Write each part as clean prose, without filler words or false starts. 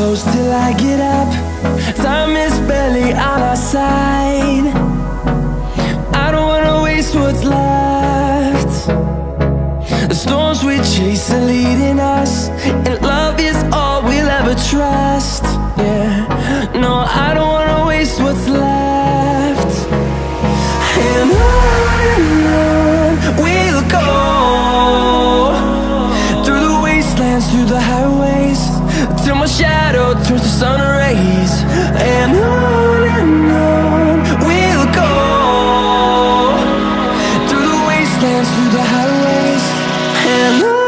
close till I get up. Time is barely on our side. I don't wanna waste what's left. The storms we chase are leading us, and love is all we'll ever trust. Yeah, no, I don't wanna waste what's left. And on we'll go, through the wastelands, through the highways, till my shadow turns to sun rays. And on we'll go, through the wastelands, through the highways, and on.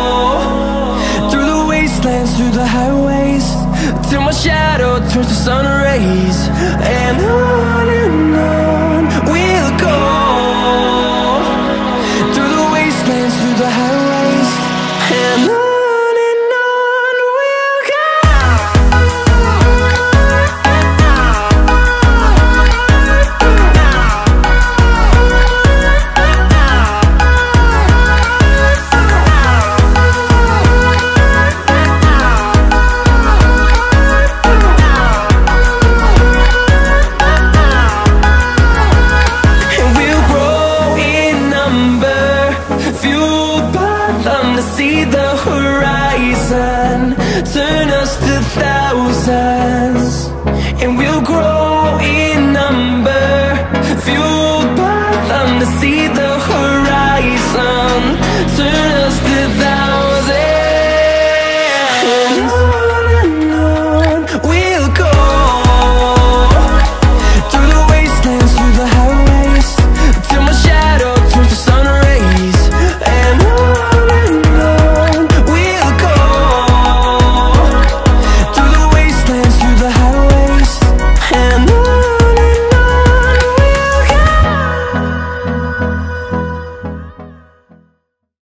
Through the highways, till my shadow turns to sun